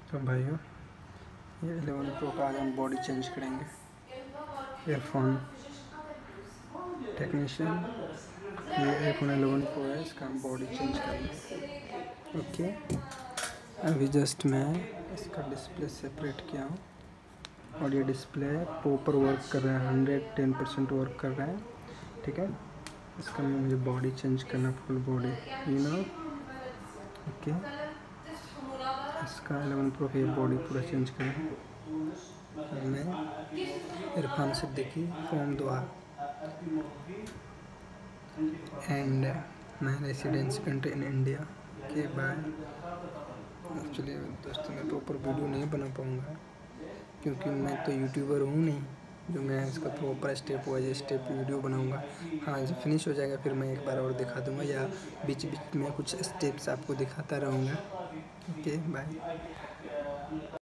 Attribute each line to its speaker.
Speaker 1: तो भाइयों, ये 11 प्रो का आज हम बॉडी चेंज करेंगे। एयरफोन टेक्नीशियन, ये iPhone 11 प्रो है, इसका हम बॉडी चेंज करेंगे। ओके, अभी जस्ट मैं इसका डिस्प्ले सेपरेट किया हूँ और ये डिस्प्ले प्रॉपर वर्क कर रहा है, 110% वर्क कर रहा है। ठीक है, इसका मुझे बॉडी चेंज करना, फुल बॉडी ओके। इसका 11 प्रो की बॉडी पूरा चेंज करना मैं Irfan Siddiqui from Doha and मैं रेसिडेंस कंट्री इन इंडिया के बाद एक्चुअली दोस्तों मैं प्रॉपर वीडियो नहीं बना पाऊँगा क्योंकि मैं तो यूट्यूबर हूँ नहीं जो मैं इसका proper step wise step video बनाऊँगा। हाँ, जब फिनिश हो जाएगा फिर मैं एक बार और दिखा दूँगा या बीच बीच में कुछ स्टेप्स आपको दिखाता रहूँगा। Okay, bye.